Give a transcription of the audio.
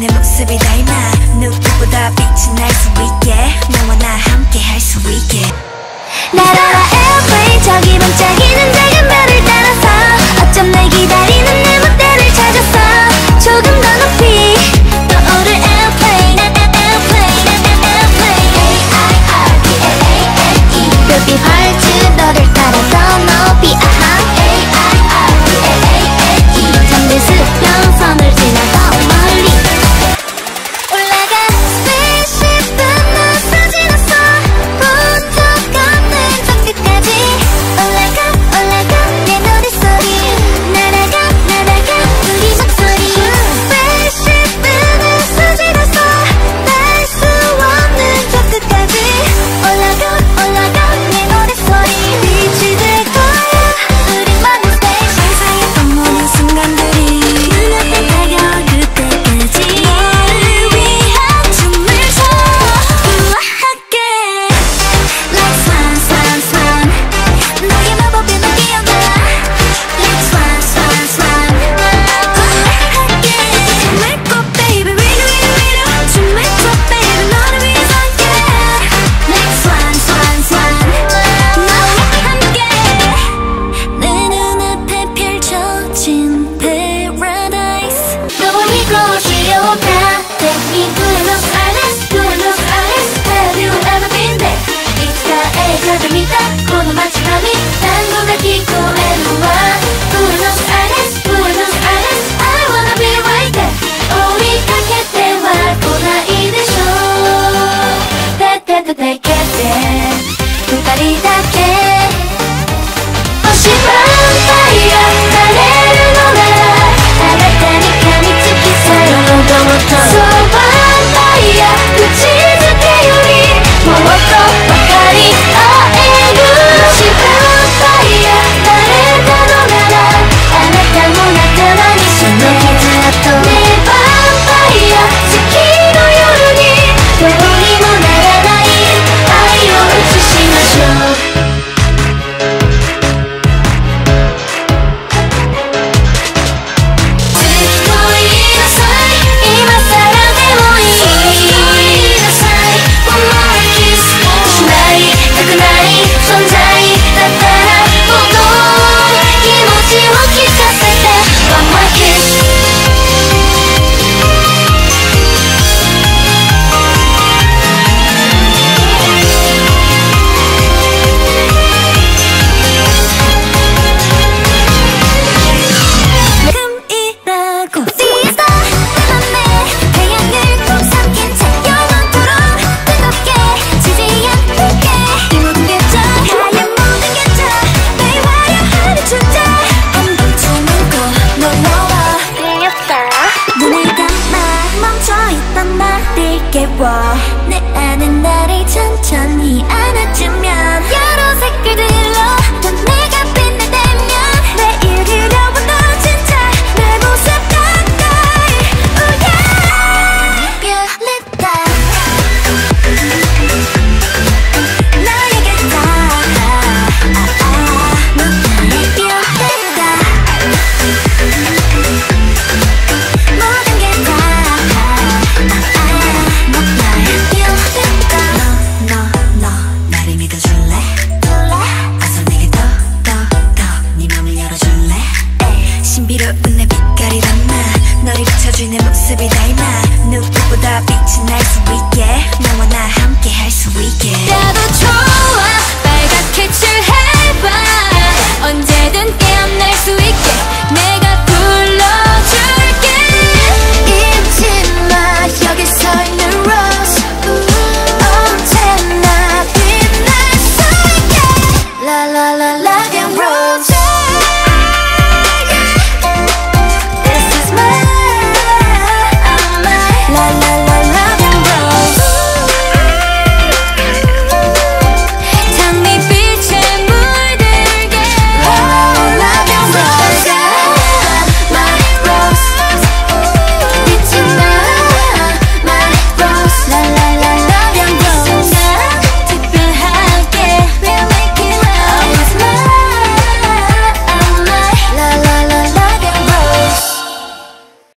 모습이 닮아 누구보다 빛이 날 수 있게 너와 나 함께 할 수 있게 날아라 airplane 저기 반짝이는 작은 별을 따라서 어쩜 날 기다리는 내 무대를 찾았어 조금 더 높이 떠오를 airplane airplane airplane A-I-R-P-L-A-N-E 별빛 활주 너를 따라 더 높이 아하 A-I-R-P-L-A-N-E 잠든 수평 선을 지나 더 멀리 올라가 spaceship은 나서 지났어 본 적 없는 저 끝까지 올라가 올라가 내 노랫소리 날아가 날아가 우리 목소리 spaceship은 나서 지났어 날 수 없는 저 끝까지 올라가 올라가 내 노랫소리 빛이 될 거야 우린 먼저 station 상상했던 모든 순간들이 눈앞에 다가올 그때까지 너를 위한 춤을 춰 우아하게 Like swan swan swan 너의 마법에 난 뛰어나 Like swan swan swan 우아하게 춤을 춰 baby 위로 위로 위로 춤을 춰 baby 너를 위해서 함께 Like swan swan swan 너와 함께 내 눈앞에 펼쳐진 paradise 너와 이곳이 오다 Take me to Los Angeles, to Los Angeles Have you ever been there? It's the edge of the middle この街並み単語が聞こえるわ Buenos Aires, Buenos Aires I wanna be right there 追いかけては来ないでしょうててててけて二人だけ星バンパイアなれるのならあなたに噛みつき去るほどもっとそうバンパイア口づけよりもっと分かり合える星バンパイアなれたのならあなたも仲間にその傷跡ねバンパイア月の夜にどうにもならない愛を映しましょう내 안에 나를 천천히 안아주면 여러 색깔들로 또 내가 빛나다면 매일 그려본 너 진짜 내 모습 가까이 Oh yeah 별냈다 너에게 다 너의 별냈다 모든 게다 나를 믿어줄래? 어서 내게 더 네 맘을 열어줄래? 신비로운 내 빛깔이 담아 너를 비춰준 내 모습이 닮아 누구보다 빛이 날 수 있게 너와 나 함께 할 수 있게 나도 좋아 빨갛게 칠해봐 언제든 깨어날 수 있게 내가